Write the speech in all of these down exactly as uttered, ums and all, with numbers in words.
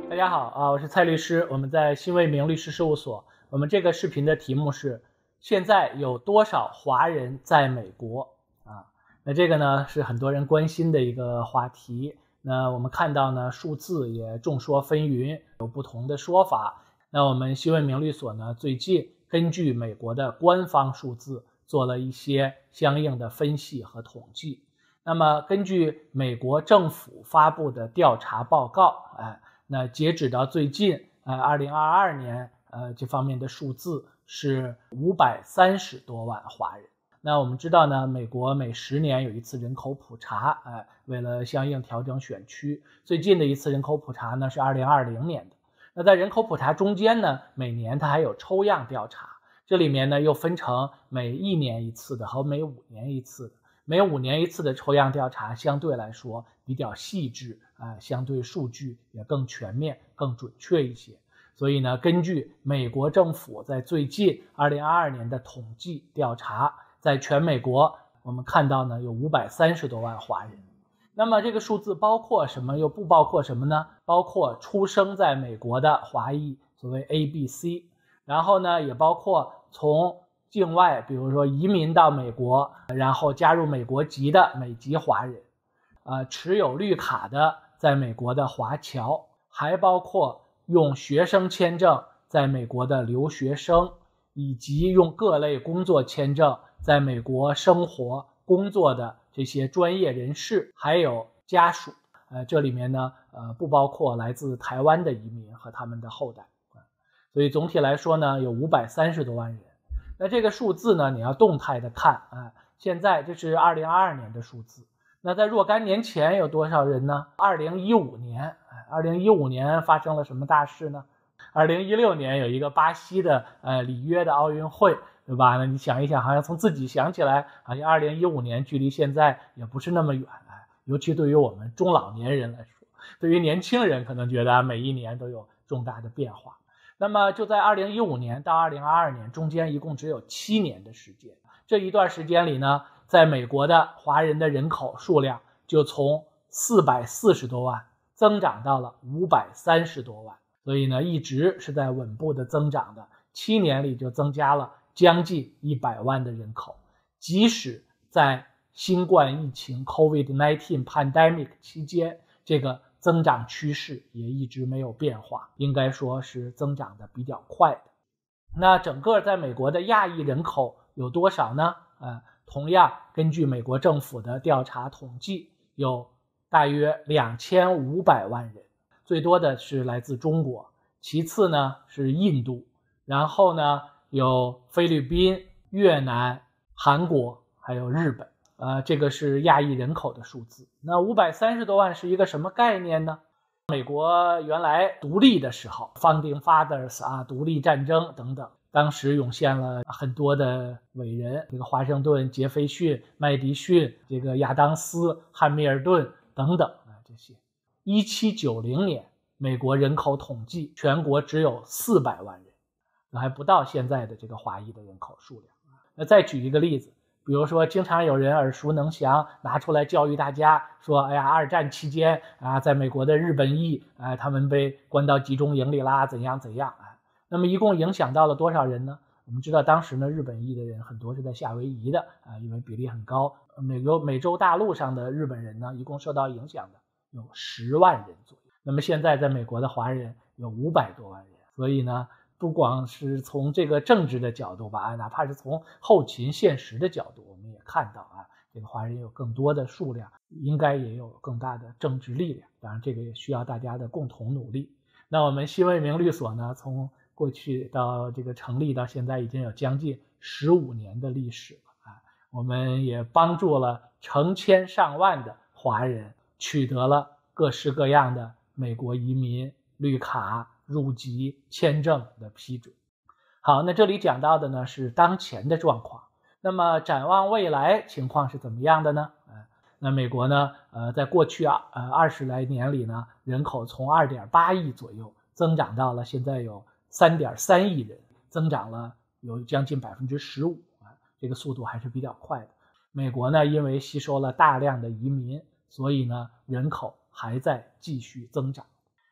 大家好啊，我是蔡律师，我们在新卫明律师事务所。我们这个视频的题目是现在有多少华人在美国啊？那这个呢是很多人关心的一个话题。那我们看到呢数字也众说纷纭，有不同的说法。那我们新卫明律所呢最近根据美国的官方数字做了一些相应的分析和统计。那么根据美国政府发布的调查报告，哎。那截止到最近，呃，二零二二年，呃，这方面的数字是五百三十多万华人。那我们知道呢，美国每十年有一次人口普查，呃，为了相应调整选区，最近的一次人口普查呢是二零二零年的。那在人口普查中间呢，每年它还有抽样调查，这里面呢又分成每一年一次的和每五年一次的。每五年一次的抽样调查相对来说比较细致啊、呃，相对数据也更全面、更准确一些。所以呢，根据美国政府在最近二零二二年的统计调查，在全美国我们看到呢有五百三十多万华人。那么这个数字包括什么，又不包括什么呢？包括出生在美国的华裔，所谓 A B C， 然后呢也包括从境外，比如说移民到美国，然后加入美国籍的美籍华人，呃，持有绿卡的在美国的华侨，还包括用学生签证在美国的留学生，以及用各类工作签证在美国生活工作的这些专业人士，还有家属。呃，这里面呢，呃，不包括来自台湾的移民和他们的后代。所以总体来说呢，有五百三十多万人。那这个数字呢，你要动态的看啊。现在这是二零二二年的数字。那在若干年前有多少人呢？二零一五年，二零一五年发生了什么大事呢？二零一六年有一个巴西的呃里约的奥运会，对吧？那你想一想，好像从自己想起来，好像二零一五年距离现在也不是那么远，尤其对于我们中老年人来说，对于年轻人可能觉得每一年都有重大的变化。那么就在二零一五年到二零二二年中间一共只有七年的时间，这一段时间里呢，在美国的华人的人口数量就从四百四十多万增长到了五百三十多万，所以呢一直是在稳步的增长的，七年里就增加了将近一百万的人口。即使在新冠疫情 COVID 十九 pandemic 期间，这个增长趋势也一直没有变化，应该说是增长的比较快的。那整个在美国的亚裔人口有多少呢？呃，同样根据美国政府的调查统计，有大约两千五百万人，最多的是来自中国，其次呢是印度，然后呢有菲律宾、越南、韩国还有日本。呃，这个是亚裔人口的数字。那五百三十多万是一个什么概念呢？美国原来独立的时候 ，Founding Fathers 啊，独立战争等等，当时涌现了很多的伟人，这个华盛顿、杰斐逊、麦迪逊，这个亚当斯、汉密尔顿等等啊，这些。一七九零年，美国人口统计全国只有四百万人，那还不到现在的这个华裔的人口数量。那再举一个例子。比如说经常有人耳熟能详拿出来教育大家说，哎呀，二战期间啊，在美国的日本裔啊，他们被关到集中营里啦，怎样怎样啊。那么一共影响到了多少人呢？我们知道当时呢，日本裔的人很多是在夏威夷的啊，因为比例很高。美国美洲大陆上的日本人呢，一共受到影响的有十万人左右。那么现在在美国的华人有五百多万人，所以呢，不光是从这个政治的角度吧，哪怕是从后勤现实的角度，我们也看到啊，这个华人有更多的数量，应该也有更大的政治力量。当然，这个也需要大家的共同努力。那我们新卫明律所呢，从过去到这个成立到现在，已经有将近十五年的历史了啊。我们也帮助了成千上万的华人取得了各式各样的美国移民、绿卡、入籍签证的批准。好，那这里讲到的呢是当前的状况。那么展望未来情况是怎么样的呢？呃，那美国呢，呃，在过去啊呃二十来年里呢，人口从 二点八亿左右增长到了现在有 三点三亿人，增长了有将近 百分之十五 啊，这个速度还是比较快的。美国呢，因为吸收了大量的移民，所以呢，人口还在继续增长。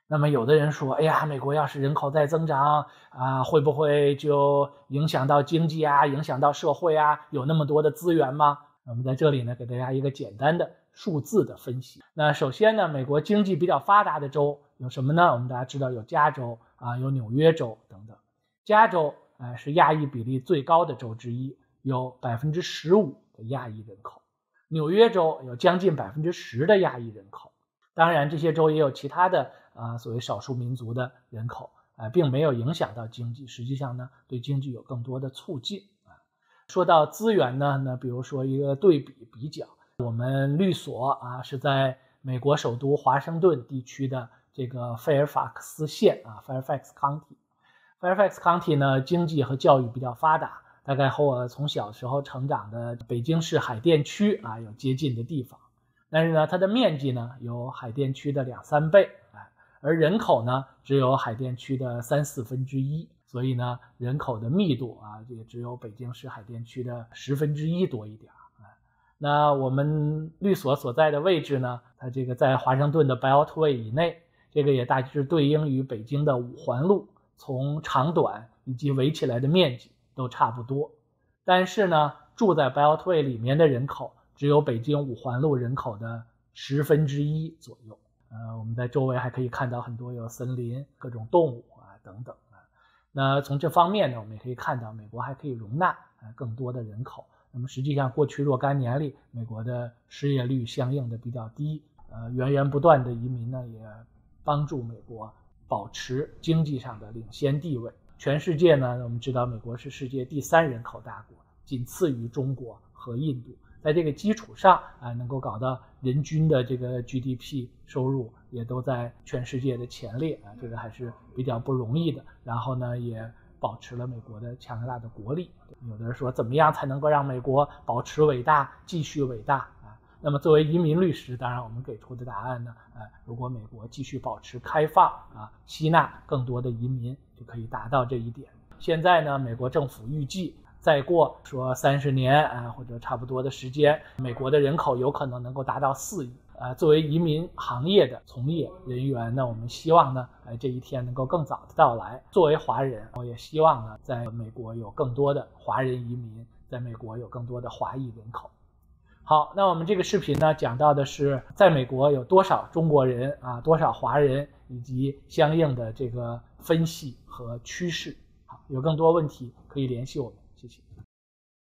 那么有的人说，哎呀，美国要是人口再增长啊，会不会就影响到经济啊，影响到社会啊？有那么多的资源吗？我们在这里呢，给大家一个简单的数字的分析。那首先呢，美国经济比较发达的州有什么呢？我们大家知道有加州啊，有纽约州等等。加州啊、呃、是亚裔比例最高的州之一，有 百分之十五 的亚裔人口。纽约州有将近 百分之十 的亚裔人口。当然这些州也有其他的啊、呃、所谓少数民族的人口啊、呃，并没有影响到经济，实际上呢对经济有更多的促进啊。说到资源呢，那比如说一个对比比较，我们律所啊是在美国首都华盛顿地区的这个费尔法克斯县啊 Fairfax County。Fairfax County 呢经济和教育比较发达，大概和我从小时候成长的北京市海淀区啊有接近的地方。但是呢，它的面积呢有海淀区的两三倍，而人口呢只有海淀区的三四分之一，所以呢人口的密度啊也只有北京市海淀区的十分之一多一点。那我们律所所在的位置呢，它这个在华盛顿的 Beltway 以内，这个也大致对应于北京的五环路，从长短以及围起来的面积都差不多。但是呢，住在 Beltway 里面的人口只有北京五环路人口的十分之一左右。呃，我们在周围还可以看到很多有森林、各种动物啊等等啊。那从这方面呢，我们也可以看到，美国还可以容纳啊更多的人口。那么实际上，过去若干年里，美国的失业率相应的比较低，呃，源源不断的移民呢，也帮助美国保持经济上的领先地位。全世界呢，我们知道美国是世界第三人口大国，仅次于中国和印度。在这个基础上啊，能够搞到人均的这个 G D P 收入也都在全世界的前列啊，这个还是比较不容易的。然后呢，也保持了美国的强大的国力。有的人说，怎么样才能够让美国保持伟大，继续伟大啊？那么作为移民律师，当然我们给出的答案呢，呃，如果美国继续保持开放啊，吸纳更多的移民，就可以达到这一点。现在呢，美国政府预计再过说三十年啊，或者差不多的时间，美国的人口有可能能够达到四亿。呃，作为移民行业的从业人员呢，我们希望呢，呃，这一天能够更早的到来。作为华人，我也希望呢，在美国有更多的华人移民，在美国有更多的华裔人口。好，那我们这个视频呢，讲到的是在美国有多少中国人啊，多少华人，以及相应的这个分析和趋势。好，有更多问题可以联系我们。